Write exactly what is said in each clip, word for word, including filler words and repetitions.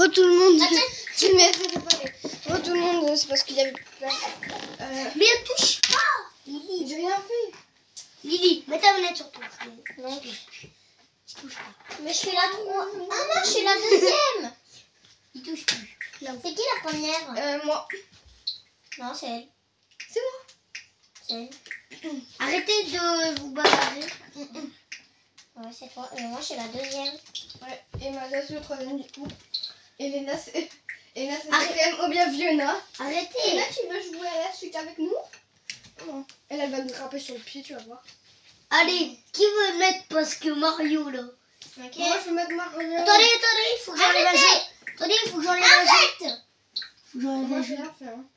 Bon, tout le monde. Attends, Tu m'as fait parler. Bon, tout le monde, c'est parce qu'il y avait plein. Euh... mais ne touche pas. Lily, j'ai rien fait. Lily, mets ta manette sur toi. Non. Je touche pas. Mais je suis la trois. Ah non, je suis la deuxième. Il touche plus. C'est qui la première? Euh, moi. Non, c'est elle. C'est moi. C'est elle. Arrêtez de vous bagarrer. Ouais, c'est toi. Et moi, je suis la deuxième. Ouais. Et ma c'est le troisième du coup. Et Léna, c'est. Léna, c'est Arrête. quatrième. Ou bien Fiona. Arrêtez. Léna, tu veux jouer à la suite avec nous? Non. Elle, elle va nous frapper sur le pied, tu vas voir. Allez, qui veut mettre parce que Mario là? Ok. Moi, je vais mettre Mario. Attendez, attendez, il faut que j'enlève la jette. Attendez, il faut que j'enlève la jette. Faut que j'enlève Moi, la j'ai jette. rien fait. Hein.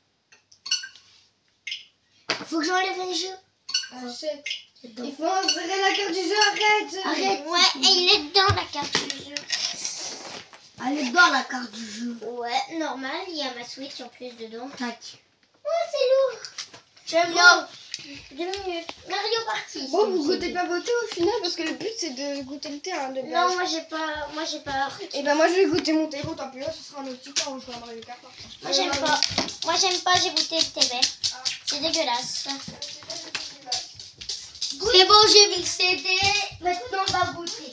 Faut que j'enlève les jeux. Achète. Dedans. Il faut insérer la carte du jeu, arrête. Arrête. Ouais, et il est dedans la carte du jeu. Elle est dans la carte du jeu. Ouais, normal, il y a ma Switch en plus dedans. Tac. Ouais, c'est lourd. J'aime bien. Deux minutes. Mario Party. Bon, vous goûtez pas votre thé au final parce que le but c'est de goûter le thé hein, de base. Non, moi j'ai pas. Moi j'ai pas. Et ben moi je vais goûter mon thé. Bon, tant pis, là, ce sera un autre petit temps où je vais Mario Kart. Moi j'aime pas. Moi j'aime pas, j'ai goûté le thé vert. C'est dégueulasse. C'est bon, j'ai mis le C D. Maintenant on va goûter.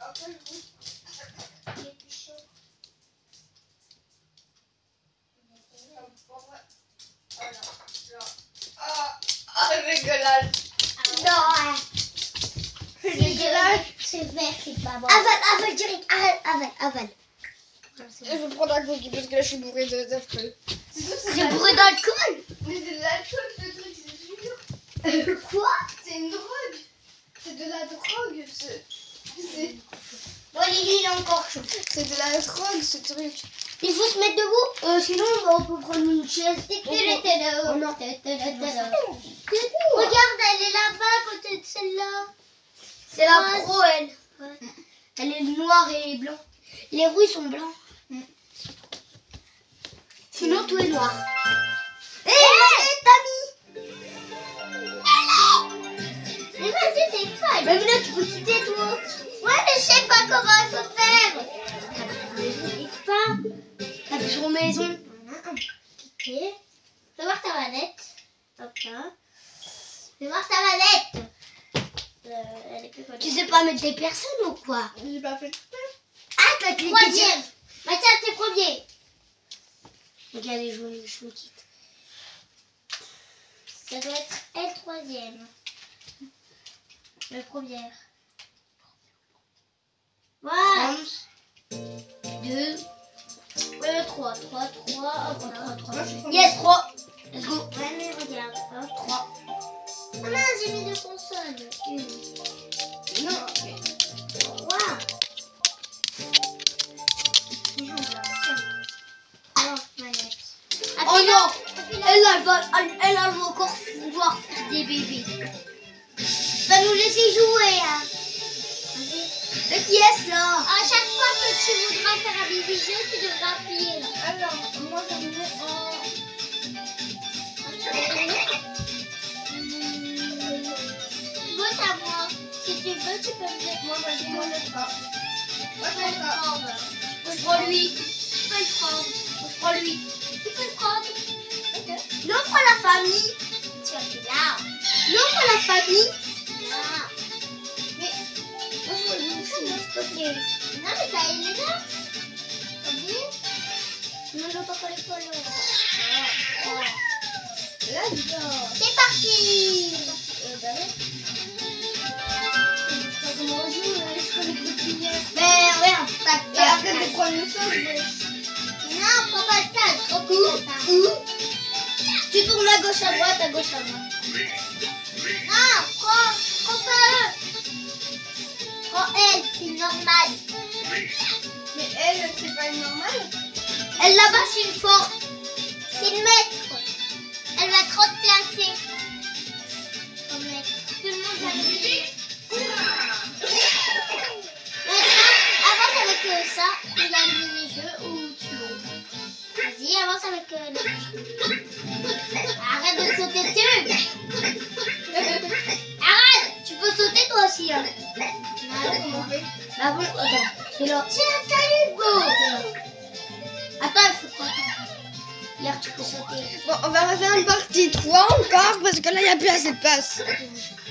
Ah, dégueulasse. Non, c'est dégueulasse. C'est vert, c'est pas bon. Avale, avale direct. Avale, avale, avale. Je vais prendre un coquille parce que là je suis bourrée de d'alcool. C'est bourré d'alcool. Mais c'est de l'alcool ce truc, c'est sûr. Quoi? C'est une drogue. C'est de la drogue. C'est c'est- Bon, Lily, il est encore chaud. c'est de la drogue ce truc. Il faut se mettre debout, euh, sinon on peut prendre une chaise. Oh non. Regarde, elle est là-bas à côté de celle-là. C'est la la pro, elle. Elle est noire et blanc. Les roues sont blancs. Mm. Sinon tout est noir. Hé, hey, Tammy. Mais vas-y, t'es folle. Mais là, tu peux quitter toi. Ouais, mais je sais pas comment il faut faire. T'appuies pas. T'appuies sur maison. Voilà. Quitter. Fais voir ta manette. Hop là. Fais voir ta manette. Euh, elle est plus connue. Tu sais pas mettre des personnes ou quoi? J'ai pas fait. Ah, t'as cliqué. Troisième. Mathias, t'es premier. Regardez, je me, je me quitte. Ça doit être elle troisième. Le première. Voilà. Deux. Euh, trois. Trois, trois. Hop, trois, trois. Moi, je suis Yes, trois. Let's go. Ouais, mais regarde. Hop, trois. Ah mince, j'ai mis deux consoles. Une. Non, mais. Trois. Oh, manette. Oh non. Elle, elle, va, elle, elle, elle va encore vouloir faire des bébés. Va nous laisser jouer, hein. C'est qui est-ce là? À chaque fois que tu voudras faire un bébé jeu, tu devras appuyer là. Alors, moi je me mets en. Vote à moi. Si tu veux, tu peux me mettre. Moi, vas-y, moi je pas. Moi Je je peux le prends ça. prendre. Je prends lui. Je peux le prendre. Je prends lui. Tu peux le prendre. Ok. Non, prends la famille. Tu vas plus là. Non, prends la famille. Non. Mais. Moi je veux une chou. S'il te plaît. Non, mais ça, il est là. T'as vu? Non, j'entends pas les polos. Oh, oh. Là, dedans. C'est parti. Euh, bah ouais. T'as comment on joue, euh, je connais plus de lumière. Mais regarde. Tac, Et tac, après tac. de prendre le sol, mais. Non, prends pas ça. Trop cool. Tu tournes à gauche, à droite, à gauche, à droite. Non, prends, prends pas eux. Prends elle, c'est normal. Mais elle, c'est pas une normale. Elle là-bas, c'est une forte. C'est une maître. Elle va trop te placer. Comme maître. Tout le monde va le dire. Maintenant, avance avec euh, ça. Il y a le mini-jeu où tu montes. Vas-y, avance avec euh, le... Arrête de sauter dessus. Arrête. Tu peux sauter toi aussi. Hein. Non, Comment on fait? ah bon, attends. C'est là. Tiens, salut, Hugo. sauter. Bon, on va refaire une partie trois encore parce que là, il n'y a plus assez de place.